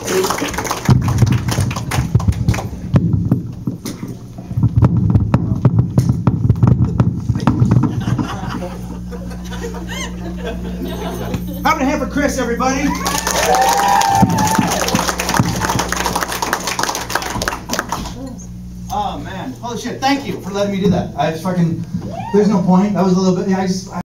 How about a hand for Chris, everybody? Oh man, holy shit! Thank you for letting me do that. I just fucking. There's no point. That was a little bit. Yeah,